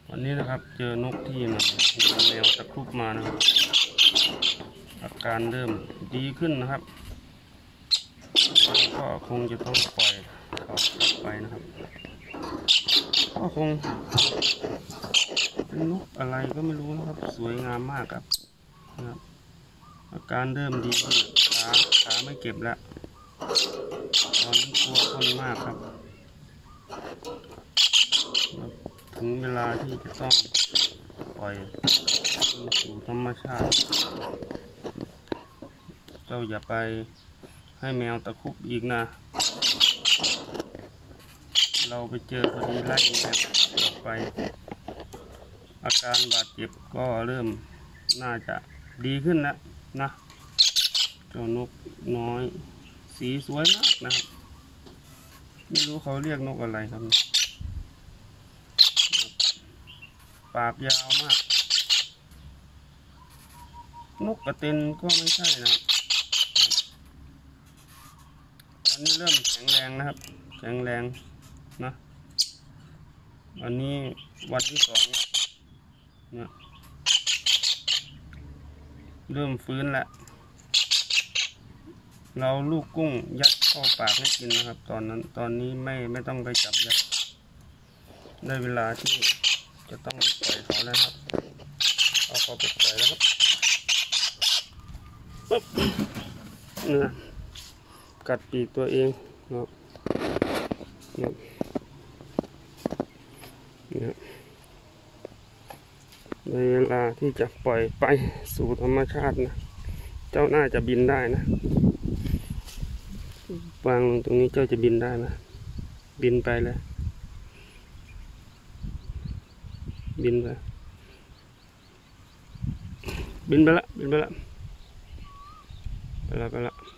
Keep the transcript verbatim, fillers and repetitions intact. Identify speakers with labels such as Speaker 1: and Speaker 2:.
Speaker 1: วันนี้นะครับเจอนกที่มันแมวตะครุบมานะครับอาการเริ่มดีขึ้นนะครับก็คงจะต้องปล่อยเขากลับไปนะครับก็คงเป็นนกอะไรก็ไม่รู้นะครับสวยงามมากครับนะครับอาการเริ่มดีขึ้นขาขาไม่เก็บแล้วตอนนี้กลัวคนมากครับถึงเวลาที่จะต้องปล่อยสู่ธรรมชาติเจ้าอย่าไปให้แมวตะครุบอีกนะเราไปเจอพอดีไล่แมวออกไปอาการบาดเจ็บก็เริ่มน่าจะดีขึ้นแล้วนะเจ้านกน้อยสีสวยมากนะครับไม่รู้เขาเรียกนกอะไรครับปากยาวมากนกกระเต็นก็ไม่ใช่นะตอนนี้เริ่มแข็งแรงนะครับแข็งแรงนะวันนี้วันที่สองเนี่ยเริ่มฟื้นแล้วเราลูกกุ้งยัดเข้าปากให้กินนะครับตอนนั้นตอนนี้ไม่ไม่ต้องไปจับยัดได้เวลาที่จะต้องไปปล่อยเขาแล้วครับเอาเขาไปปล่อยแล้วครับปุ๊บเนี่ยกัดปีกตัวเองเนาะเนี่ยเนี่ยในเวลาที่จะปล่อยไปสู่ธรรมชาตินะเจ้าน่าจะบินได้นะวางลงตรงนี้เจ้าจะบินได้ไหมบินไปเลยบินไปบินไปละบินไปละไปละไปละ